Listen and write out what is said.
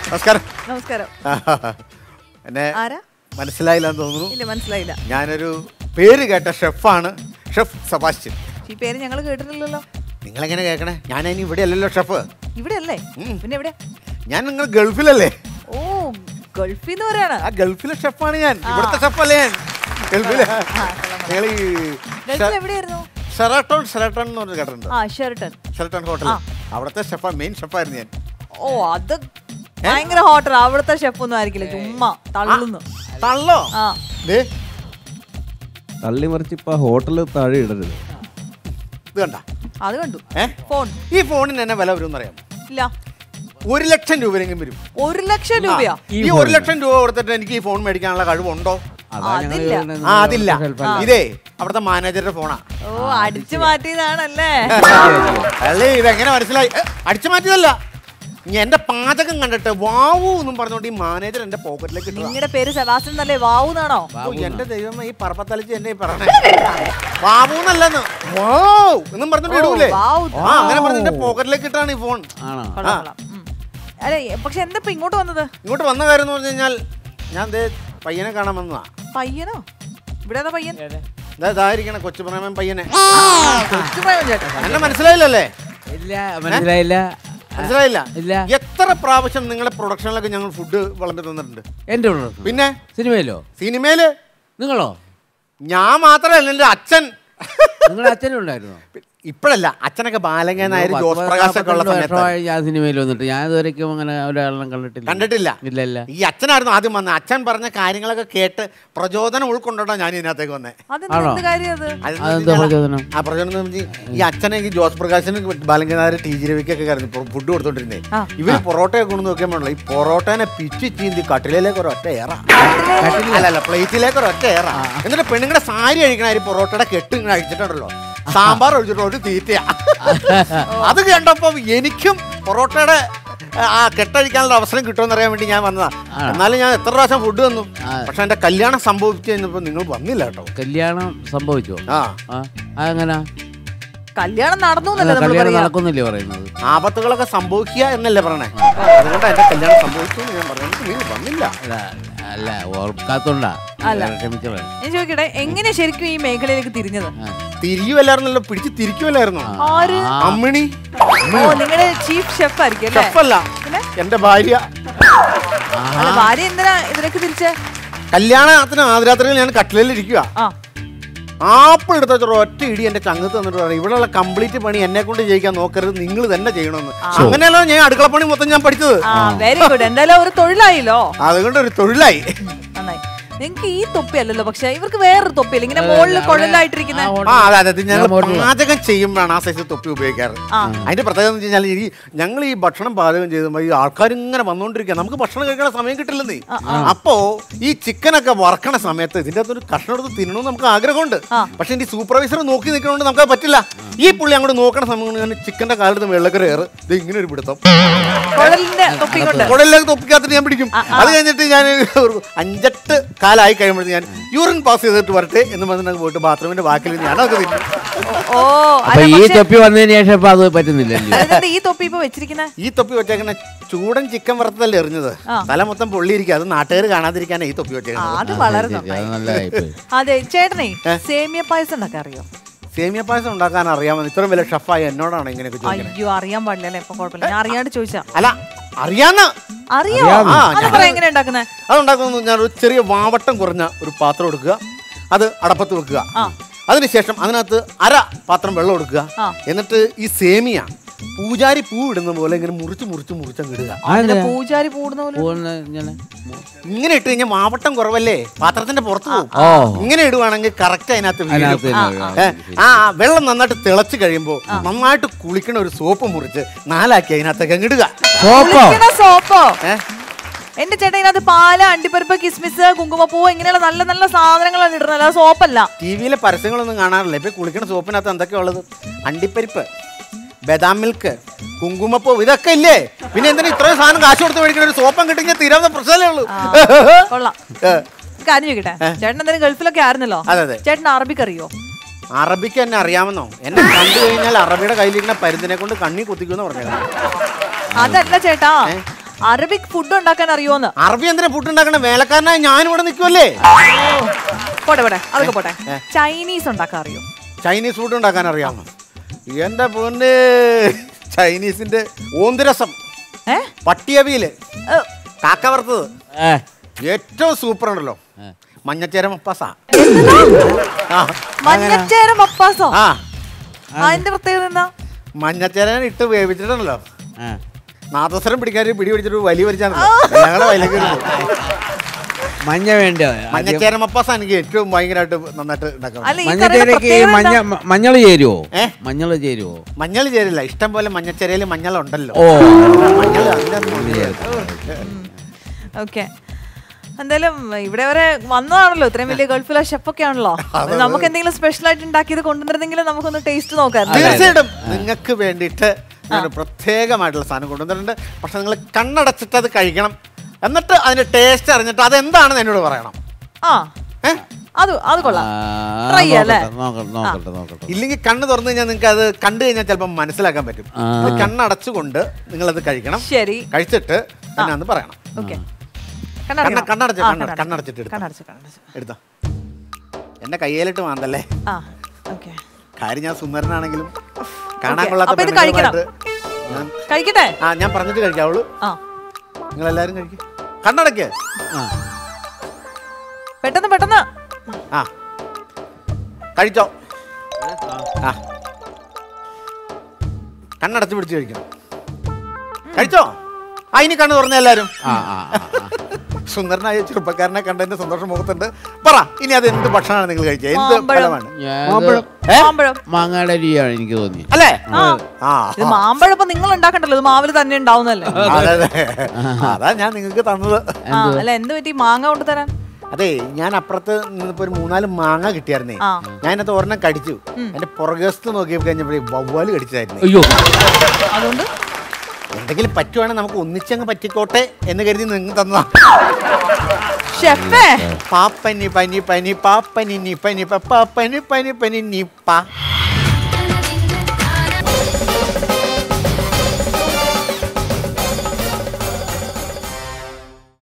നമസ്കാരം. നമസ്കാരം. എന്നെ ആരാ മനസ്സിലായില്ലെന്ന് തോന്നുന്നു. ഇല്ല, മനസ്സിലായില്ല. ഞാനൊരു പേര് കേട്ട ഷെഫാണ്, ഷെഫ് സെബാസ്റ്റ്യൻ. ഈ പേര് ഞങ്ങൾ കേട്ടിട്ടില്ലല്ലോ. നിങ്ങളെങ്ങനെ കേൾക്കണേ? ഞാൻ അതിന് ഇവിടെ അല്ലല്ലോ ഷെഫ്. ഇവിടെ അല്ലേ? പിന്നെ എവിടെ? ഞാൻ നിങ്ങൾ ഗൾഫിലല്ലേ? ഓ, ഗൾഫിൽ നിന്ന് വരാണ്. ആ ഗൾഫിലെ ഷെഫാണ് ഞാൻ. ഇവിടുത്തെ ഷെഫല്ലേ ഞാൻ? ഗൾഫിലെ നിങ്ങൾ ഈ എവിടെയായിരുന്നു? ഷെറാട്ടൺ എന്ന് പറഞ്ഞ് കേട്ടിട്ടുണ്ട്. Sheraton hotel. അവിടുത്തെ ഷെഫാ, മെയിൻ ഷെഫായിരുന്നു ഞാൻ. ഓ, അത് ഭയങ്കര ഹോട്ടൽ. അവിടുത്തെ ഷെഫ് ഒന്നും ആയിരിക്കില്ല, ചുമ്മാ തള്ളുന്നു. തള്ളോ? തള്ളി മറിച്ച് ഇപ്പൊ ഹോട്ടലിൽ താഴെ ഇടരുത്. ഇത് കണ്ട? അത് കണ്ടു. ഫോൺ. ഈ ഫോണിന് എന്നെ വില വരും അറിയാം? ഇല്ല. 1,00,000 രൂപയെങ്കിലും വരും. 1,00,000 രൂപയാ? ഈ 1,00,000 രൂപ കൊടുത്തിട്ട് എനിക്ക് ഈ ഫോൺ മേടിക്കാനുള്ള കഴിവുണ്ടോ? അതില്ല. ഇതേ അവിടുത്തെ മാനേജറുടെ ഫോണാ. ഓ, അടിച്ചു മാറ്റിയതാണല്ലേ? അല്ലേ, ഇതെങ്ങനെ മനസ്സിലായി? അടിച്ചു മാറ്റിയതല്ല, എന്റെ പാചകം കണ്ടിട്ട് വാവു എന്നും പറഞ്ഞോണ്ട് ഈ മാനേജർ എന്റെ പോക്കറ്റിലേക്ക്. നിങ്ങളുടെ പേര് സെബാസ്റ്റ്യൻ എന്നല്ലേ? വാവു എന്നാണോ? എന്റെ ദൈവം, ഈ പറപ്പത്തലിച്ച് എന്നെ പറഞ്ഞേ വാവു എന്നല്ലെന്ന്, വാവ് എന്നും പറഞ്ഞിട്ട് ഇടൂലേ? അങ്ങനെ പറഞ്ഞ എന്റെ പോക്കറ്റിലേക്ക് ഇട്ടാണ് ഈ ഫോൺ. അല്ലെ, പക്ഷെ എന്താ ഇങ്ങോട്ട് വന്നത്? ഇങ്ങോട്ട് വന്ന കാര്യം എന്ന് പറഞ്ഞു കഴിഞ്ഞാൽ, ഞാൻ പയ്യനെ കാണാൻ വന്നതാ. പയ്യനോ? ഇവിടെ പയ്യൻ ഇതായിരിക്കണ കൊച്ചുപ്രേമൻ പയ്യനെ. എന്നെ മനസ്സിലായില്ലല്ലേ? മനസ്സിലായില്ല. എത്ര പ്രാവശ്യം നിങ്ങളെ പ്രൊഡക്ഷനിലൊക്കെ ഞങ്ങൾ ഫുഡ് വിളമ്പി തന്നിട്ടുണ്ട്. എന്റെ പിന്നെ സിനിമയില് നിങ്ങളോ? ഞാൻ മാത്രമല്ല, എന്റെ അച്ഛൻ. നിങ്ങളുടെ അച്ഛനും ഉണ്ടായിരുന്നോ? ഇപ്പഴല്ല, അച്ഛനൊക്കെ ബാലങ്ങ നായർ, ജോസ് പ്രകാശ് ഒക്കെ ഉള്ള സമയത്ത് ഞാൻ സിനിമയിൽ വന്നിട്ട് ഞാൻ ഇതുവരെയ്ക്കും അങ്ങനെ ഒരാളും കണ്ടിട്ടില്ല. ഇല്ല. ഈ അച്ഛനായിരുന്നു ആദ്യം വന്നത്. അച്ഛൻ പറഞ്ഞ കാര്യങ്ങളൊക്കെ കേട്ട് പ്രചോദനം ഉൾക്കൊണ്ടോ ഞാൻ ഇതിനകത്തേക്ക് വന്നേ. ആ പ്രചോദനം ഈ അച്ഛനെ ഈ ജോസ് പ്രകാശിന് ബാലങ്ങ നായർ ടി ജി രവിക്കൊക്കെ ഫുഡ് കൊടുത്തോണ്ടിരുന്നേ. ഇവര് പൊറോട്ടയൊക്കെ കൊണ്ടു നോക്കിയാൽ വേണല്ലോ, ഈ പൊറോട്ടനെ പിച്ച് ചീന്തി കട്ടിലേക്ക് ഒരൊറ്റ ഏറ, അല്ലല്ല പ്ലേറ്റിലേക്ക് ഒരൊറ്റ ഏറ. എന്നിട്ട് പെണ്ണുങ്ങളുടെ സാരി അഴിക്കണ പൊറോട്ടയുടെ കെട്ട് ഇങ്ങനെ അഴിച്ചിട്ടുണ്ടല്ലോ, സാമ്പാർ ഒഴിച്ചിട്ട് ഒരു തീറ്റയാ. അത് കണ്ടപ്പോ എനിക്കും പൊറോട്ടയുടെ ആ കെട്ടഴിക്കാനുള്ള അവസരം കിട്ടുമെന്ന് അറിയാൻ വേണ്ടി ഞാൻ വന്നതാ. എന്നാലും ഞാൻ എത്ര പ്രാവശ്യം ഫുഡ് തന്നു. പക്ഷെ എന്റെ കല്യാണം സംഭവിച്ചു കഴിഞ്ഞപ്പോ നിങ്ങൾ വന്നില്ല കേട്ടോ. കല്യാണം സംഭവിച്ചോ? അതെങ്ങനാ? കല്യാണം നടന്നു നടക്കുന്നില്ലേ പറയുന്നത്? ആപത്തുകളൊക്കെ സംഭവിക്കുക എന്നല്ലേ പറയണേ? അതുകൊണ്ട് എന്റെ കല്യാണം സംഭവിച്ചു ഞാൻ പറഞ്ഞു, നിങ്ങൾ വന്നില്ല. അല്ല, ഓർക്കാത്തോണ്ടാ. ഞാൻ ചോദിക്കട്ടെ, എങ്ങനെ ശരിക്കും ഈ മേഖലയിലേക്ക് തിരിഞ്ഞത്? തിരിയുമല്ലായിരുന്നല്ലോ, പിടിച്ച് തിരിക്കുമല്ലായിരുന്നു. അമ്മിണി നിങ്ങളുടെ ചീഫ് ഷെഫ് ആയിരിക്കും? ഷെഫല്ല, എന്റെ ഭാര്യ. ഭാര്യ എന്തിനാ ഇതിലേക്ക് തിരിച്ചേ? കല്യാണത്തിന് ആദ്യരാത്രിയിൽ ഞാൻ കട്ടിലിൽ ഇരിക്കുക, ആപ്പിൾ എടുത്ത ഒറ്റ ഇടി എന്റെ ചങ്ങത്ത് തന്നിട്ട് പറഞ്ഞു, ഇവിടെയുള്ള കംപ്ലീറ്റ് പണി എന്നെ കൊണ്ട് ചെയ്യിക്കാൻ നോക്കരുത്, നിങ്ങൾ തന്നെ ചെയ്യണമെന്ന്. അങ്ങനെയല്ലോ ഞാൻ അടുക്കളപ്പണി മൊത്തം ഞാൻ പഠിച്ചത്. Very good. എന്തായാലും ഒരു തൊഴിലായില്ലോ. അതുകൊണ്ട് ഒരു തൊഴിലായി. നന്നായി. നിങ്ങൾക്ക് ഈ തൊപ്പി അല്ലല്ലോ, പക്ഷെ ഇവർക്ക് വേറൊരു തൊപ്പിയല്ല, ഇങ്ങനെ മുകളിൽ കുഴലായിട്ടിരിക്കുന്ന. അതെ, ഞങ്ങൾ പാചകം ചെയ്യുമ്പോഴാണ് ആ സൈസ് തൊപ്പി ഉപയോഗിക്കാറ്. അതിന്റെ പ്രത്യേകത എന്ന് വെച്ചാൽ, ഈ ഞങ്ങൾ ഈ ഭക്ഷണം പാചകം ചെയ്തുമ്പോൾ ഈ ആൾക്കാർ ഇങ്ങനെ വന്നുകൊണ്ടിരിക്കുക, നമുക്ക് ഭക്ഷണം കഴിക്കാൻ സമയം കിട്ടില്ലെന്നേ. അപ്പോ ഈ ചിക്കനൊക്കെ വറക്കണ സമയത്ത് ഇതിന്റെ അകത്തൊരു കഷ്ണം എടുത്ത് തിന്നണമെന്ന് നമുക്ക് ആഗ്രഹമുണ്ട്. പക്ഷെ എന്റെ സൂപ്പർവൈസർ നോക്കി നിൽക്കണോണ്ട് നമുക്ക് പറ്റില്ല. ഈ പുള്ളി അങ്ങോട്ട് നോക്കണ സമയം ഞാൻ ചിക്കന്റെ കാലത്ത് വെള്ളക്കര ഏറ് ഇങ്ങനെ ഒരു പിടുത്തം കുടലിലേക്ക് തൊപ്പിക്കാത്തിട്ട് ഞാൻ പിടിക്കും. അത് കഴിഞ്ഞിട്ട് ഞാൻ 5-8 കാലായി കഴിയുമ്പോഴത്തേക്ക് ഞാൻ യൂറിൻ പാസ് ചെയ്തിട്ട് വരട്ടെ എന്ന് പറഞ്ഞിട്ട് പോയിട്ട് ബാത്റൂമിന്റെ ബാക്കിൽ ഞാനൊക്കെ തിന്നു. ഈ തൊപ്പി വന്നതിന് ശേഷം അത് പറ്റുന്നില്ല. ഈ തൊപ്പി ഇപ്പൊ വെച്ചിരിക്കുന്നത്, ഈ തൊപ്പി വെച്ചേക്കുന്ന ചൂടൻ ചിക്കൻ വറുത്തല്ലേ എറിഞ്ഞത്, തല മൊത്തം പൊള്ളിയിരിക്കുക. അത് നാട്ടുകാർ കാണാതിരിക്കാനാണ് ഈ തൊപ്പി വെച്ചേക്കുന്നത്. അത് വളരെ. അതെ ചേട്ടനെ, സേമിയ പായസം ഉണ്ടാക്കാൻ അറിയോ? സേമിയ പായസം ഉണ്ടാക്കാൻ അറിയാമെന്ന് ഇത്രയും വലിയ ഷെഫായ എന്നോടാണ് ഇങ്ങനെയൊക്കെ ചോദിക്കുന്നത്. അയ്യോ, അറിയാൻ പാടില്ലല്ലേ? ഇപ്പൊ കുഴപ്പമില്ല, ഞാൻ അറിയാണ്ട് ചോദിച്ചാ. അല്ല, അറിയാന്ന്. എങ്ങനെ ഉണ്ടാക്കുന്നത്? അതുണ്ടാക്കുന്നത് ഞാൻ ഒരു ചെറിയ വാവട്ടം കുറഞ്ഞ ഒരു പാത്രം എടുക്കുക, അത് അടപ്പത്ത് വെക്കുക. അതിനുശേഷം അതിനകത്ത് 1/2 പാത്രം വെള്ളം എടുക്കുക. എന്നിട്ട് ഈ സേമിയ പൂജാരി പൂ ഇടുന്ന പോലെ ഇങ്ങനെ മുറിച്ചിടുക. പൂജാരി പൂടുന്ന പോലെ ഇങ്ങനെ ഇട്ട് കഴിഞ്ഞാൽ മാവട്ടം കുറവല്ലേ, പാത്രത്തിന്റെ പുറത്ത് പോകും. ഇങ്ങനെ ഇടുവാണെങ്കിൽ കറക്റ്റ് അതിനകത്ത് വെള്ളം നന്നായിട്ട് തിളച്ച് കഴിയുമ്പോൾ നന്നായിട്ട് കുളിക്കണ ഒരു സോപ്പ് മുറിച്ച് 4ആക്കി അതിനകത്തേക്ക് ഇടുക. സോപ്പോ? എന്റെ ചേട്ടൻ ഇതിനകത്ത് പാല്, അണ്ടിപ്പരിപ്പ്, കിസ്മിസ്, കുങ്കുമപ്പൂ ഇങ്ങനെയുള്ള നല്ല നല്ല സാധനങ്ങളാണ് ഇടുന്നത്, അല്ല സോപ്പല്ല. ടിവിയിലെ പരസ്യങ്ങളൊന്നും കാണാറില്ല. ഇപ്പൊ കുളിക്കണ സോപ്പിനകത്ത് എന്തൊക്കെയാ ഉള്ളത്? അണ്ടിപ്പരിപ്പ്, ബദാം മിൽക്ക്, കുങ്കുമപ്പൂ, ഇതൊക്കെ ഇല്ലേ. പിന്നെ എന്തിനാ ഇത്രയും സാധനം കാശ് കൊടുത്ത് മേടിക്കുന്ന ഒരു സോപ്പം കിട്ടിയ തീരാവുന്ന പ്രശ്നമല്ലേ ഉള്ളൂ. കാര്യം ചോദിക്കട്ടെ, ചേട്ടൻ എന്തായാലും ഗൾഫിലൊക്കെ ആയിരുന്നല്ലോ, ചേട്ടൻ അറബിക്ക് അറിയോ? അറബിക്ക് എന്നെ അറിയാമെന്നോ? എന്നെ കണ്ടു കഴിഞ്ഞാൽ അറബിയുടെ കയ്യിലിരിക്കുന്ന പരുന്തിനെ കൊണ്ട് കണ്ണി കുത്തിക്കുമെന്ന് പറഞ്ഞത്. അതല്ല ചേട്ടാ, അറബിക് ഫുഡ് ഉണ്ടാക്കാൻ അറിയോന്ന്. അറബി എന്തിനാ ഫുഡ് ഉണ്ടാക്കണേ? വേലക്കാരനായി ഞാനിവിടെ നിൽക്കുമല്ലേ. പോട്ടെ പോട്ടെ, അതൊക്കെ പോട്ടെ. ചൈനീസ് ഉണ്ടാക്കാൻ അറിയോ? ചൈനീസ് ഫുഡ് ഉണ്ടാക്കാൻ അറിയാമോ? എന്റെ പൊന്ന്, ചൈനീസിന്റെ ഓന്തിരസം, പട്ടിയവിയില്, കാക്ക വറുത്തത്, ഏറ്റവും സൂപ്പർ ഉണ്ടല്ലോ മഞ്ഞച്ചേര മപ്പാസ. മഞ്ഞച്ചേര മപ്പാസോ? അതിന്റെ പ്രത്യേകത എന്താ? മഞ്ഞച്ചേരൻ ഇട്ട് വേവിച്ചിട്ടുണ്ടല്ലോ, നാദസ്വരം പിടിക്കാൻ പിടി പിടിച്ചിട്ട് വലിയ വലിച്ചാണ് ഞങ്ങളെ വയലേക്ക്. മഞ്ഞ വേണ്ട മഞ്ഞച്ചേര മപ്പാസ എനിക്ക് ഏറ്റവും ഭയങ്കരമായിട്ട് നന്നായിട്ട് ഉണ്ടാക്കാം. മഞ്ഞച്ചേരക്ക് മഞ്ഞൾ ചേരുവോ? മഞ്ഞൾ ചേരുവോ? മഞ്ഞൾ ചേരില്ല, ഇഷ്ടം പോലെ മഞ്ഞച്ചേരയിൽ മഞ്ഞളുണ്ടല്ലോ. ഓക്കെ, എന്തായാലും ഇവിടെ വരെ വന്നതാണല്ലോ, ഇത്രയും വലിയ ഗൾഫിലെ ഷെഫൊക്കെ ആണല്ലോ. നമുക്ക് എന്തെങ്കിലും സ്പെഷ്യൽ ആയിട്ട് ഉണ്ടാക്കിയത് കൊണ്ടുവന്നിരുന്നെങ്കിൽ നമുക്കൊന്ന് ടേസ്റ്റ് നോക്കാം. തീർച്ചയായിട്ടും നിങ്ങൾക്ക് വേണ്ടിയിട്ട് ഞാൻ പ്രത്യേകമായിട്ടുള്ള സാധനം കൊണ്ടുവന്നിട്ടുണ്ട്. പക്ഷെ നിങ്ങൾ കണ്ണടച്ചിട്ട് അത് കഴിക്കണം, എന്നിട്ട് അതിന്റെ ടേസ്റ്റ് അറിഞ്ഞിട്ട് അതെന്താണെന്ന് എന്നോട് പറയണം. അത് കൊള്ളാം, ട്രൈ ചെയ്യാല്ലേ? ഇല്ലെങ്കിൽ കണ്ണ് തുറന്നു കഴിഞ്ഞാൽ നിങ്ങൾക്ക് അത് കണ്ടു കഴിഞ്ഞാൽ ചിലപ്പോൾ മനസ്സിലാക്കാൻ പറ്റും. കണ്ണടച്ചുകൊണ്ട് നിങ്ങളത് കഴിക്കണം. ശരി, കഴിച്ചിട്ട് എന്നാന്ന് പറയണം. ഓക്കെ, കണ്ണടച്ചിട്ട് എടുത്തോ. എന്റെ കയ്യിലിട്ട് മാന്തല്ലേ. കാര്യം ഞാൻ സുന്ദരനാണെങ്കിലും കാണാൻ കൊള്ളാത്ത കഴിക്കട്ടെ. ഞാൻ പറഞ്ഞിട്ട് കഴിക്കാവുള്ളൂ. നിങ്ങളെല്ലാരും കഴിക്കും. കണ്ണടക്ക്. പെട്ടെന്ന് പെട്ടെന്ന് കഴിച്ചോ. കണ്ണടച്ച് പിടിച്ച് കഴിക്കണം. കഴിച്ചോ. ഇനി കണ്ണ് തുറന്ന എല്ലാരും. സുന്ദരനായ ചെറുപ്പക്കാരനെ കണ്ടതിന്റെ സന്തോഷം മുഖത്തുണ്ട്. പറ, ഇനി അത് എന്ത് ഭക്ഷണമാണ് നിങ്ങൾ കഴിച്ചത്? എന്ത് ഫലമാണ്? മാങ്ങയുടെ രുചിയാണ് എനിക്ക് തോന്നി. അല്ലേ? മാമ്പഴം ഇപ്പൊ നിങ്ങൾ ഉണ്ടാക്കണ്ടല്ലോ, ഇത് മാവില് തന്നെ ഉണ്ടാവുന്നല്ലേ. അതാ ഞാൻ നിങ്ങൾക്ക് തന്നത്. അല്ല, എന്ത് പറ്റി മാങ്ങ കൊണ്ടുതരാൻ? അതെ, ഞാൻ അപ്പുറത്ത് നിന്നിപ്പോ ഒരു 3-4 മാങ്ങ കിട്ടിയായിരുന്നേ. ഞാനത് ഒരെണ്ണം കടിച്ചു. എന്റെ പുറകത്ത് നോക്കിയപ്പോ കഴിഞ്ഞപ്പോഴേ വവ്വാല് കടിച്ചായിരുന്നു. അതുകൊണ്ട് എന്തെങ്കിലും പറ്റുവാണെങ്കിൽ നമുക്ക് ഒന്നിച്ചങ്ങ് പറ്റിക്കോട്ടെ എന്ന് കരുതി നിങ്ങൾ തന്നതാ. ഷെഫേ, പാപ്പനി പനി പനി പാപ്പനി നി പനി പാപ്പനി പനി പനി നിപ്പ.